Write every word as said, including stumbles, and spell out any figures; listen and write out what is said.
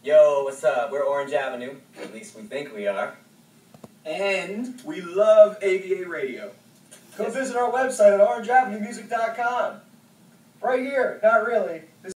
Yo, what's up? We're Orange Avenue. At least we think we are. And we love A V A Radio. Go visit our website at orange avenue music dot com. Right here. Not really. This